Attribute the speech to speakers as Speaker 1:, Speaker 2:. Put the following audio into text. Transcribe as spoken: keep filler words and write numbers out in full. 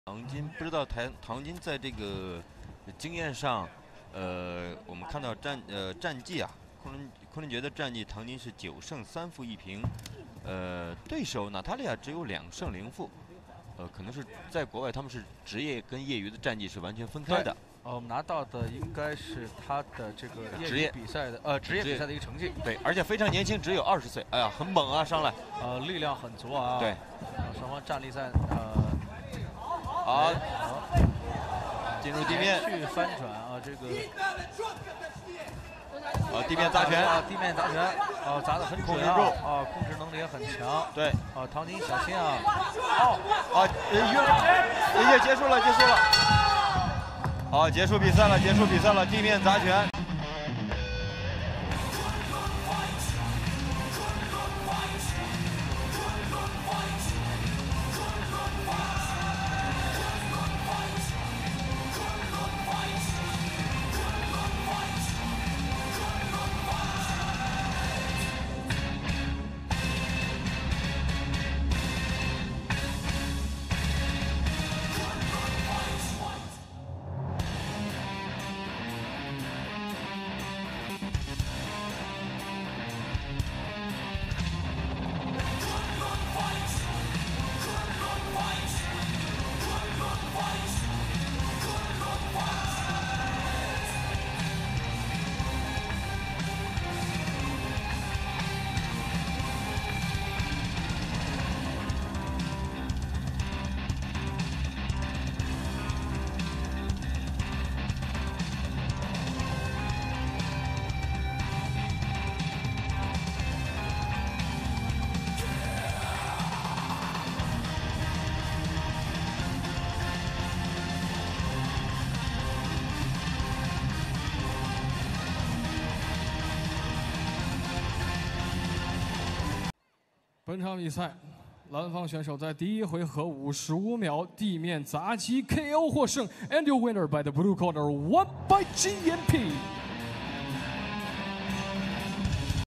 Speaker 1: 唐金不知道唐唐金在这个经验上，呃，我们看到战呃战绩啊，昆仑昆仑决的战绩，唐金是九胜三负一平，呃，对手娜塔莉亚只有两胜零负，呃，可能是在国外他们是职业跟业余的战绩是完全分开的。
Speaker 2: 呃，我们拿到的应该是他的这个
Speaker 1: 职业
Speaker 2: 比赛的呃职业比赛的一个成绩。
Speaker 1: 对，而且非常年轻，只有二十岁。哎呀，很猛啊，上来。
Speaker 2: 呃，力量很足啊。
Speaker 1: 对。
Speaker 2: 呃，双方站立在呃。
Speaker 1: 好。进入地面。
Speaker 2: 去翻转啊，这个。
Speaker 1: 啊，地面砸拳。
Speaker 2: 啊，地面砸拳。啊，砸得很准啊。控制住。啊，控制能力也很强。
Speaker 1: 对。
Speaker 2: 啊，唐金小心啊。
Speaker 1: 哦。啊，越也结束了，结束了。 好，结束比赛了，结束比赛了，地面砸拳。
Speaker 3: 本场比赛，蓝方选手在第一回合五十五秒地面砸击 K O 获胜 ，and your winner by the blue corner one by G N P。